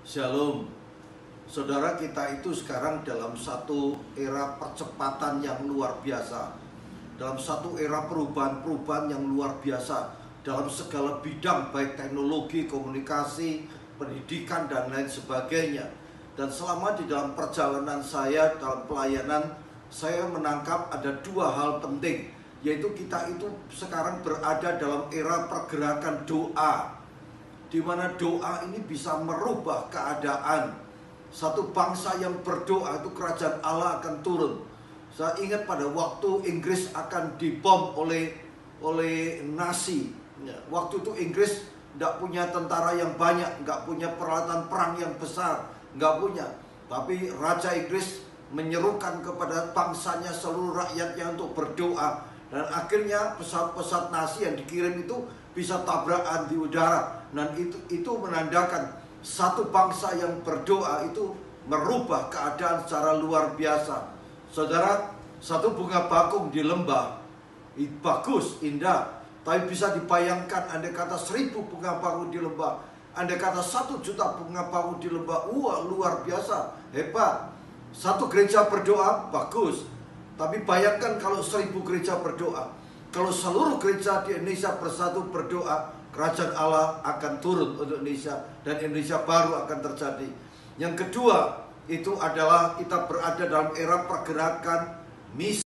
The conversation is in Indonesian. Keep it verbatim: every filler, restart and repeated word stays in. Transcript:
Shalom. Saudara, kita itu sekarang dalam satu era percepatan yang luar biasa, dalam satu era perubahan-perubahan yang luar biasa dalam segala bidang, baik teknologi, komunikasi, pendidikan, dan lain sebagainya. Dan selama di dalam perjalanan saya dalam pelayanan, saya menangkap ada dua hal penting, yaitu kita itu sekarang berada dalam era pergerakan doa, di mana doa ini bisa merubah keadaan. Satu bangsa yang berdoa itu kerajaan Allah akan turun. Saya ingat pada waktu Inggris akan dibom oleh oleh Nazi. Waktu itu Inggris tidak punya tentara yang banyak, nggak punya peralatan perang yang besar, nggak punya. Tapi Raja Inggris menyerukan kepada bangsanya, seluruh rakyatnya untuk berdoa. Dan akhirnya pesawat-pesawat Nazi yang dikirim itu bisa tabrakan di udara. Dan itu, itu menandakan satu bangsa yang berdoa itu merubah keadaan secara luar biasa. Saudara, satu bunga bakung di lembah bagus, indah, tapi bisa dibayangkan andai kata seribu bunga bakung di lembah, andai kata satu juta bunga bakung di lembah, wah luar biasa, hebat. Satu gereja berdoa bagus, tapi bayangkan kalau seribu gereja berdoa. Kalau seluruh gereja di Indonesia bersatu berdoa, kerajaan Allah akan turun untuk Indonesia, dan Indonesia baru akan terjadi. Yang kedua, itu adalah kita berada dalam era pergerakan misi.